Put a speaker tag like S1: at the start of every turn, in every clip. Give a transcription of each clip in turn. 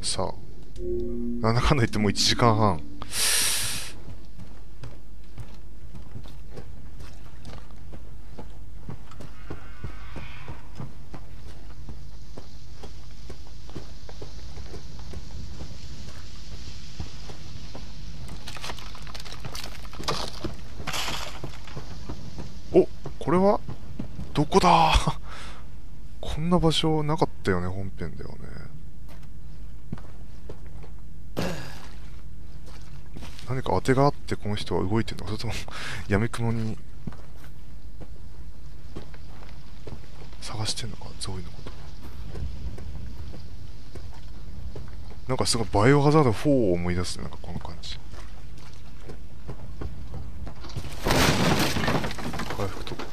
S1: さあ、なんだかんだ言ってもう1時間半。お、これはどこだこんな場所なかったよね、本編ではね。何か当てがあってこの人は動いてるのか、それともやみくもに探してんのか、ゾイのこと。なんかすごいバイオハザード4を思い出すね、なんかこの感じ。回復取って、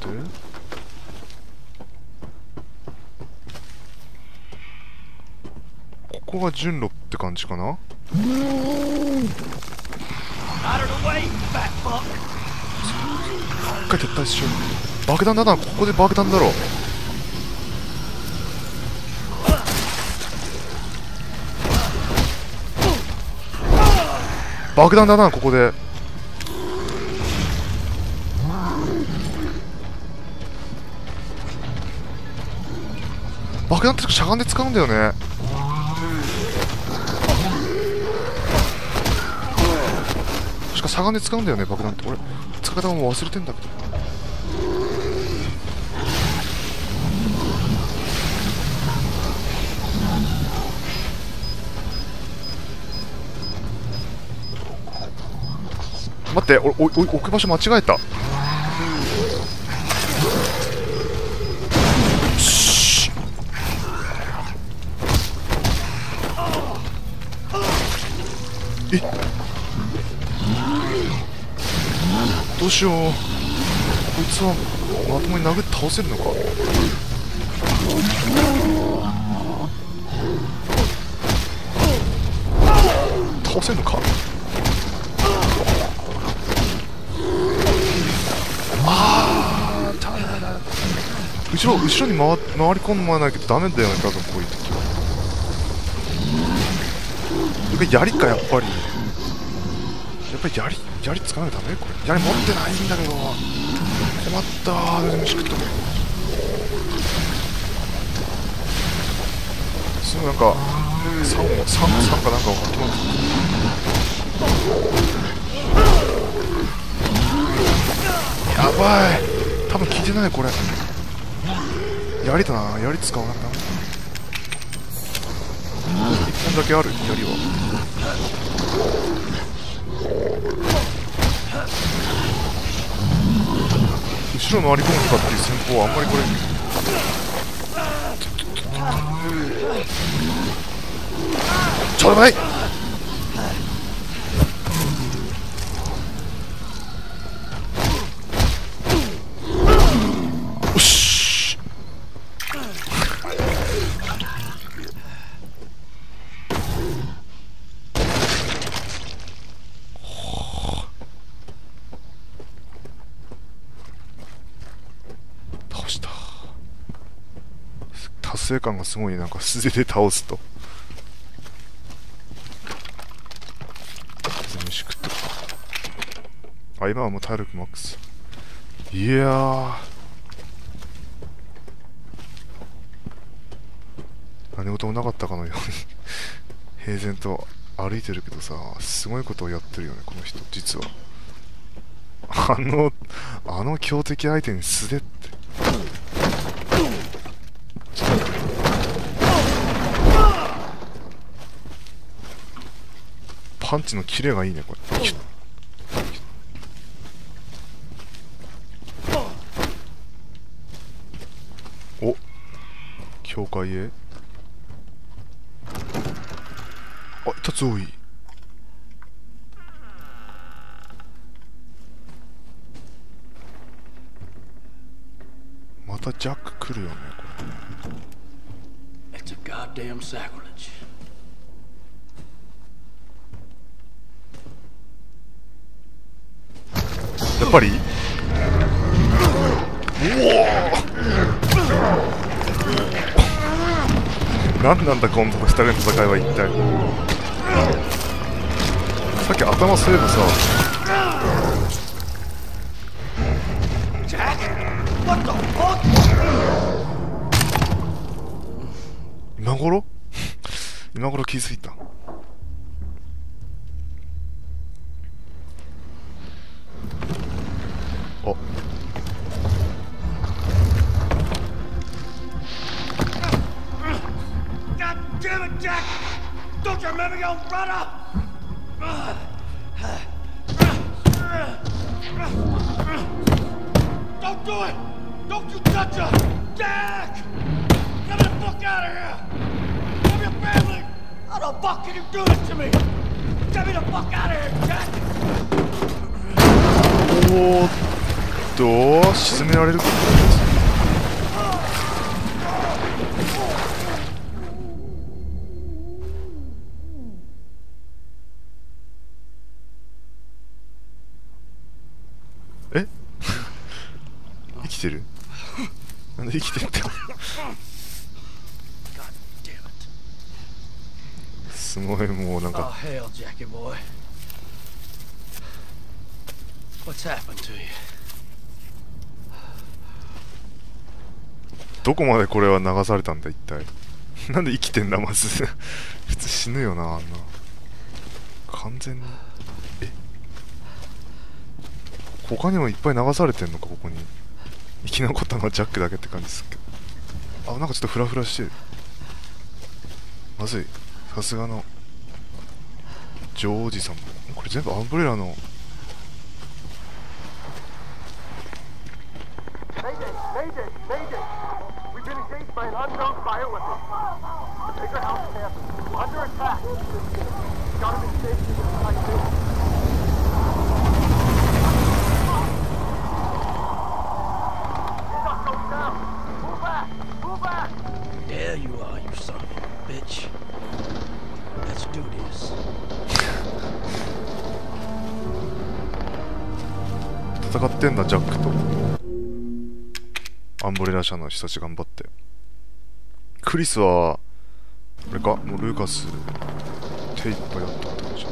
S1: ここが順路って感じかな。一回撤退しよう。爆弾だな、ここで爆弾だろう。爆弾だな、ここで。爆弾ってしゃがんで使うんだよね。確かしゃがんで使うんだよね、爆弾って。俺使い方も忘れてんだけど。待って、俺置く場所間違えた。え、どうしよう。こいつはまともに殴って倒せるのか。倒せるのか。ああ、後ろに回り込まないけどダメだよね、多分こういう時は。槍か、やっぱり槍使わないとダメ。これ槍持ってないんだけど、困ったー。でも飯食っとけ。すぐなんか3かなんかを巻き込んで、やばい。多分効いてない、これ。槍だな、槍使わなきゃダメだ。1本だけある、槍は。後ろ回り込むかっていう戦法はあんまりこれ。ちょうだい。よし。倒した。達成感がすごい。なんか素手で倒すと。飯食ってる。あ、今はもう体力マックス。いやー、何事もなかったかのように平然と歩いてるけどさ、すごいことをやってるよね、この人。実はあの強敵相手に素手って。パンチのキレがいいね、これ。お、教会へ。あ、いたぞい。またジャック来るよね、これ。
S2: It's a goddamn sacrilege.
S1: やっぱり。うおー、 何なんだこの2人の戦いは一体。さっき頭そういえばさ、今頃今頃気づいた。あ、
S2: God damn it, Jack! Don't you remember your brother? Don't do it! Don't you touch her! Jack! Get me the fuck out of here! Get me your family! How the fuck can you do this to me? Get me the fuck out of here, Jack!
S1: おーっと沈められるか。え生きてる？なんで生きてるって。
S2: God damn it.
S1: すごいもうなん
S2: Oh,
S1: か
S2: hell, Jackie boy. What's happened to you?
S1: どこまでこれは流されたんだ一体。なんで生きてんだまず。普通死ぬよなあんな。完全に。え、他にもいっぱい流されてんのかここに。生き残ったのはジャックだけって感じですけど。あ、なんかちょっとフラフラしてる。まずい。さすがのジョーおじさんも。これ全部アンブレラの。
S3: By an unknown bioweapon. The bigger house campus under attack. Gotta be safe to this tight building. Stuff goes down. Move back. Move back.
S2: There you are, you son of a bitch. Let's do this.
S1: 戦ってんだジャックとアンブレラ社の人たち頑張って。クリスはあれか、もうルーカス手いっぱいやったって感じ。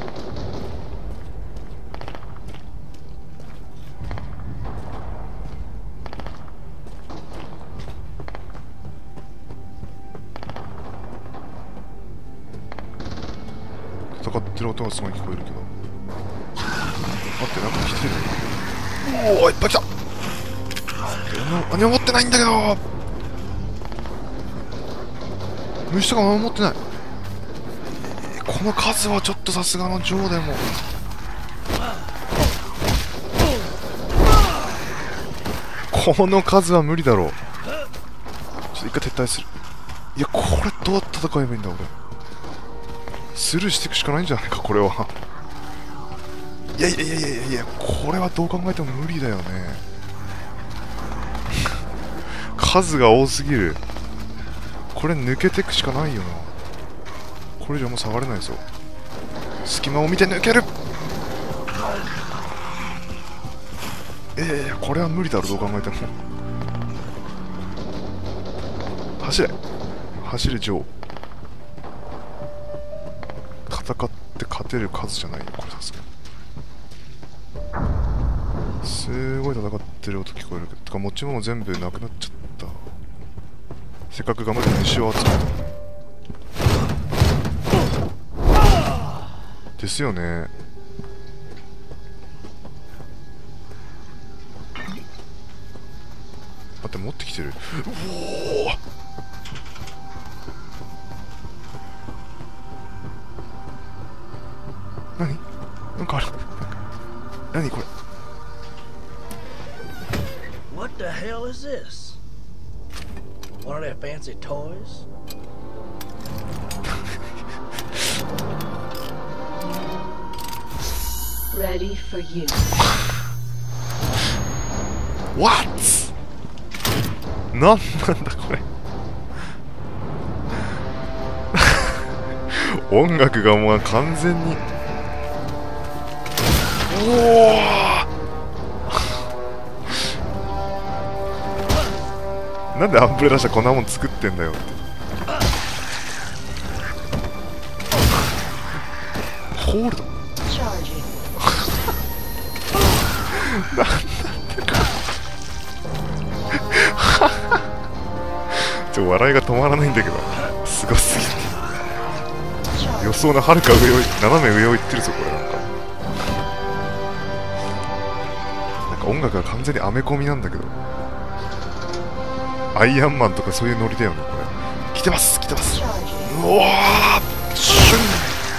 S1: 戦ってる音がすごい聞こえるけど、待って、なんか来てる。おお、いっぱい来た。何も持ってないんだけど。虫とか何も持ってない。この数はちょっとさすがのジョーでも。この数は無理だろう。ちょっと一回撤退する。いや、これどうやって戦えばいいんだ俺。スルーしていくしかないんじゃないかこれは。いやいやいやいやいや、これはどう考えても無理だよね。数が多すぎる。これ抜けていくしかないよな。これ以上もう下がれないぞ。隙間を見て抜ける。これは無理だろどう考えても。走れ走れジョー。戦って勝てる数じゃないよこれさすがに。すごい戦ってる音聞こえるけど、てか持ち物全部なくなっちゃった。せっかく頑張って虫を集めたですよね。待って、持ってきてる。おお、何なんかある。何これ。
S2: What the hell is this? One of their fancy toys?
S4: Ready for you.
S1: What? なんなんだこれ。音楽がもう完全に。おお。なんでアンブレラ社こんなもん作ってんだよって。 ホールド笑いが止まらないんだけど、すごすぎて予想のはるか上を斜め上を行ってるぞこれ。なんか音楽が完全にアメコミなんだけど、アイアンマンとかそういうノリだよねこれ。来てます来てます。うおーシュン。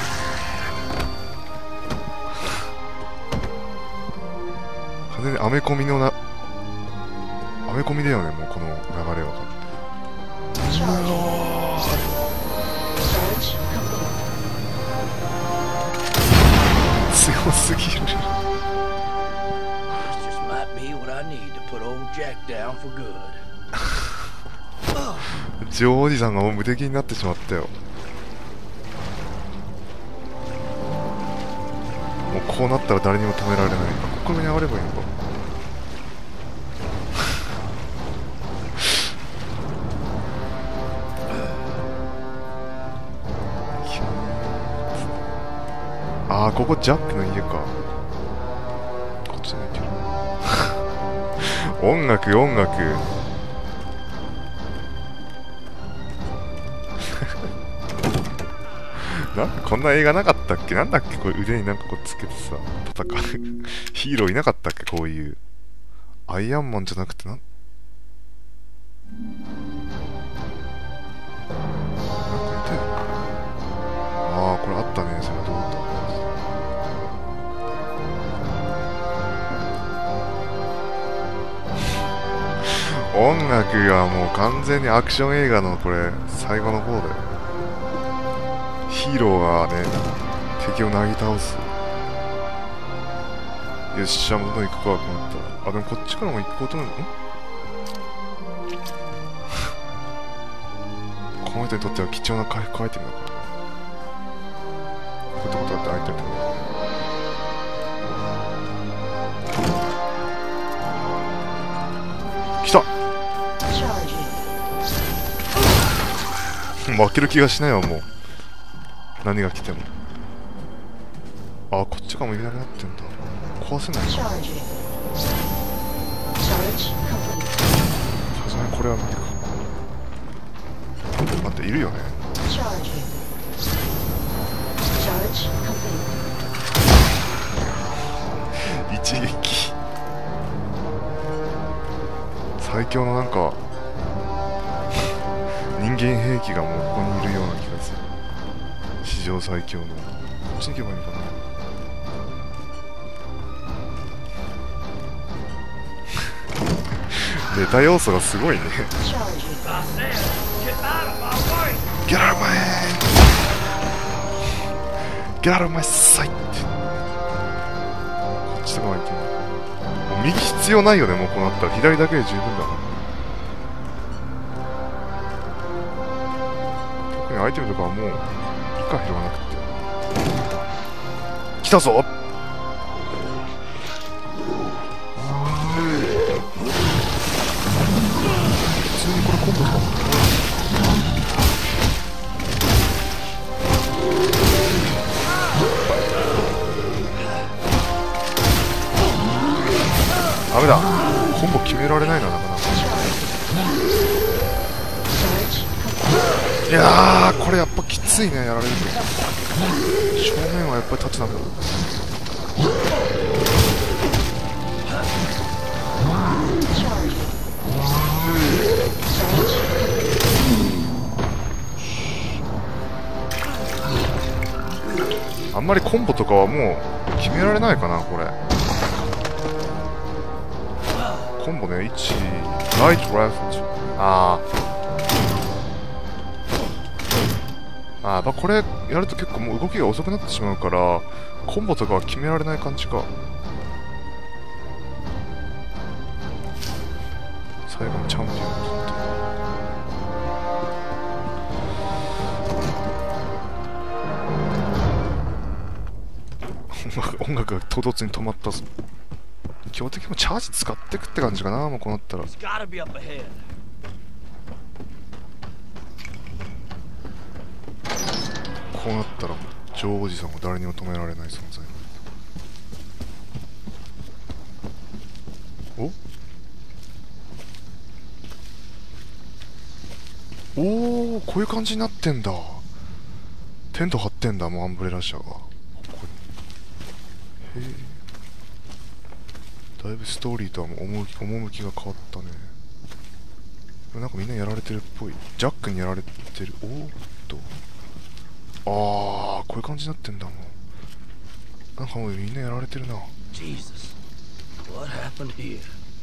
S1: 完全にアメコミのアメコミだよねもうこの流れは。強すぎる。ジョーおじさんがもう無敵になってしまったよ。もうこうなったら誰にも止められない。ここに上がればいいのか。ああ、ここジャックの家か。こっちの家音楽音楽なんかこんな映画なかったっけ。なんだっけこれ、腕になんかこうつけてさ戦うヒーローいなかったっけ。こういうアイアンマンじゃなくてなんかいたよ。ああこれあったね。それどうだった。音楽がもう完全にアクション映画のこれ最後の方だよ。ヒーローがね敵をなぎ倒す。よっしゃもうどんどん行くかこうなったら。あでもこっちからも行こうと思うの。この人にとっては貴重な回復アイテムだからな。こういったことだって開いてると思う。来た。負ける気がしないわもう。何が来ても。あ、こっちがもういなくなってんだ。壊せないか。さすがにこれは無理か。待っているよね。一撃。最強のなんか人間兵器がもうここにいるような気がする。史上最強の。こっちに行けばいいのかな。ネタ要素がすごいね。Get out of my head! Get out of my sight! こっちとかはいけない。右必要ないよねもうこうなったら。左だけで十分だな。特にアイテムとかはもういいか拾わなくて。来たぞ。普通にこれコンボとかもダメだ。コンボ決められないななかなか。いやーこれやっぱきついねやられると。正面はやっぱり立つなんだ。あんまりコンボとかはもう決められないかなこれ。コンボね、1ライトレフト。やっぱこれやると結構もう動きが遅くなってしまうからコンボとかは決められない感じか。最後のチャンピオン音楽が唐突に止まったぞ。基本的にもチャージ使ってくって感じかなもうこうなったら。こうなったらチジョーおじさんは誰にも止められない存在。おお、こういう感じになってんだ。テント張ってんだ、もうアンブレラ社がここに。へえ、だいぶストーリーとはもう趣が変わったね。なんかみんなやられてるっぽい。ジャックにやられてる。おーっと、あー、こういう感じになってんだ。もうなんかもうみんなやられてるな。
S2: Jesus. What happened here?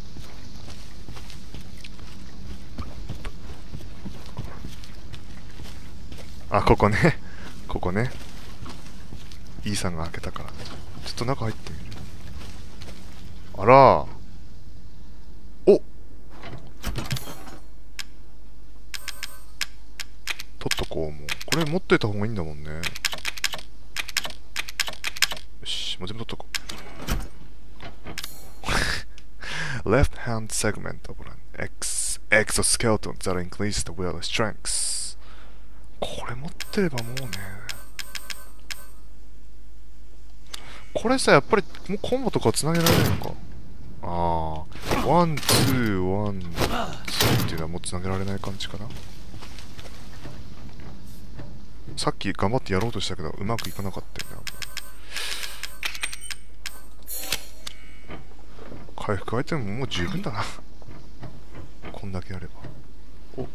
S1: あ、ここねここね、イーさんが開けたから、ちょっと中入ってみる。あら、おっ、取っとこう。もうこれ持っといた方がいいんだもんね。よし、もう全部取っとこう。Left hand segment of an exoskeleton that increases the wearer's strength。 これ持ってればもうね。これさ、やっぱりもうコンボとかつなげられないのか。ああ、ワン、ツー、ワン、ツーっていうのはもうつなげられない感じかな。さっき頑張ってやろうとしたけどうまくいかなかったよね。回復アイテムももう十分だな。こんだけやれば。お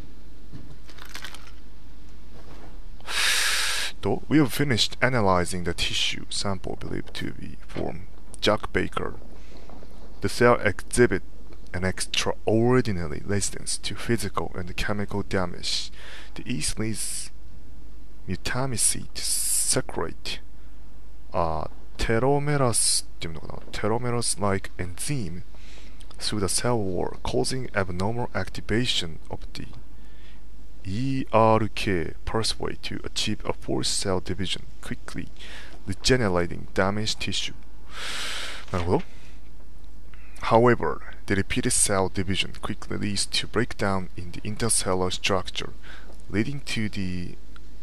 S1: We have finished analyzing the tissue sample believed to be from Jack Baker. The cell exhibit an extraordinary resistance to physical and chemical damage. The yeast leads mutamicid to secrete telomerase っていうのかな、telomerase-like enzyme through the cell wall, causing abnormal activation of the ERK pathway to achieve a forced cell division, quickly regenerating damaged tissue. なるほど。However, the repeated cell division quickly leads to breakdown in the intercellular structure, leading to the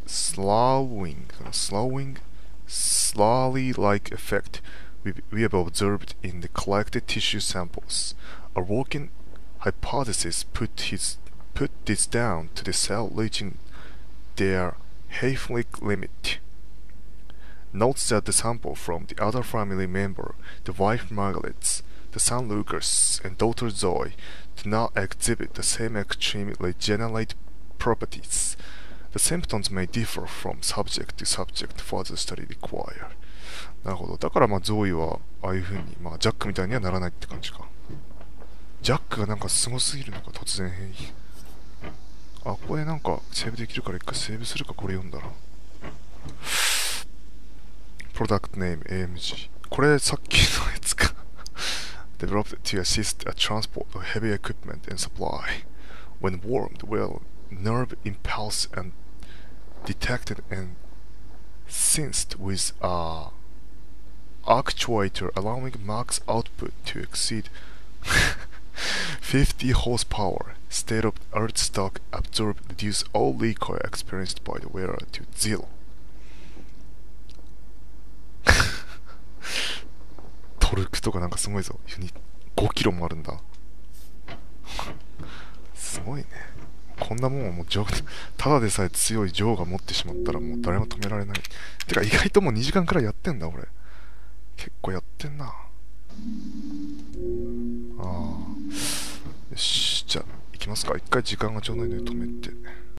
S1: slurry-like effect we have observed in the collected tissue samples. A working hypothesis put this down to the cell reaching their half-life limit. Notes that the sample from the other family member, the wife Margaret, the son Lucas, and daughter Zoe, do not exhibit the same extreme regenerate properties. The symptoms may differ from subject to subject. Further study required. なるほど。だからまあゾーイはああいう風にまあジャックみたいにはならないって感じか。ジャックがなんかすごすぎるのか、突然変異。あ、ここでなんかセーブできるから一回セーブするか。これ読んだら。Product name AMG。これさっきのやつか。Developed to assist a transport of heavy equipment and supply. When warmed, well, nerve impulse and detected and sensed with a actuator allowing max output to exceed 50 horsepower. State of art stock absorb reduce all recoil experienced by the wearer to 0. トルクとかなんかすごいぞ。5キロもあるんだ。すごいね。こんなもんはもうただでさえ強いジョーが持ってしまったらもう誰も止められない。てか意外ともう2時間くらいやってんだ俺。結構やってんな。ああ。よし、じゃあ行きますか。一回時間がちょうどいいので止めて。